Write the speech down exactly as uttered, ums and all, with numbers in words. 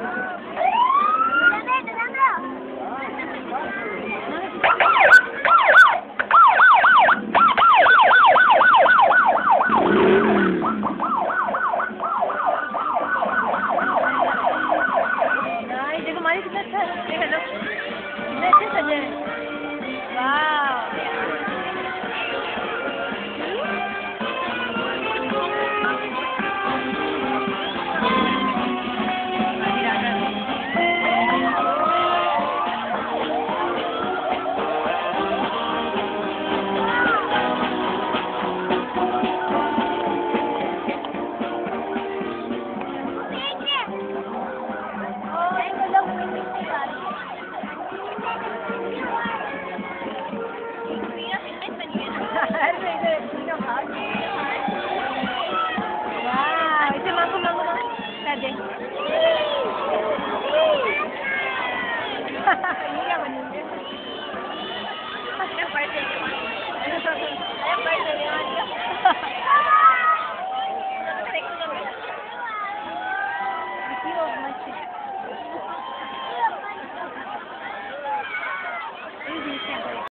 हमारी कितना अच्छा ये हेलो कितने अच्छे सजे हैं वाह इसे मांगो मांगो मांगो कर दे ये क्या बनेंगे अरे बैठ अरे बैठ